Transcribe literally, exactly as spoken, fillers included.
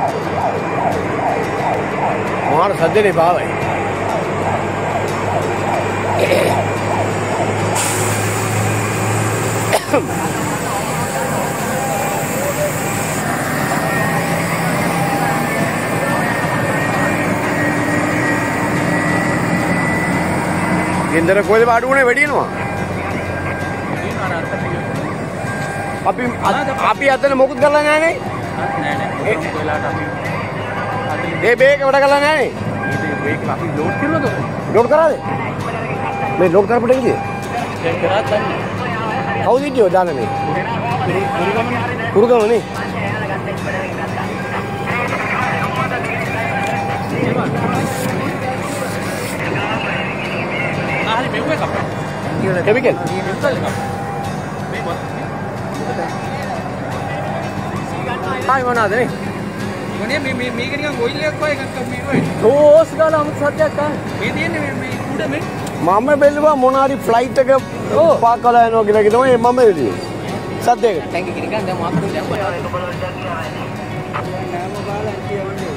මාර සද්දේ පාවයි. ගෙන්දර කොහෙද අඩුවනේ වැඩි වෙනවා. අපි අපි අතන මොකුත් කරලා නැහැ නේ. නෑ නෑ කොලාට අපි ඒ බේක වැඩ කරලා නැහැ නේ. මේ බේක අපි ලෝඩ් කරනවද? ලෝඩ් කරාද? මේ ලෝඩ් කරපුට ඉන්නේ. ඒක කරා දන්නේ. කවුද ඉන්නේ දාන මේ? කුරුගම නේ. ආහලි මෙව්වේ කප්පා. කෙමිකල්. ආයි මොනවාද නේ? මොනේ මේ මේ මේක නිකන් ඔයිල් එකක් වගේ එකක් මේ වගේ. ඕස් ගාලා අමුත් සද්දයක් ආ. මේ තියෙන්නේ මේ මේ උඩ මේ. මම බැලුවා මොනාරි ෆ්ලයිට් එක පාක් කරලා යනවා කියලා කිව්වම මම බැලුවේ. සද්දයකට. ටැංකි කිරිකන් දැන් මාත් දැම්මා.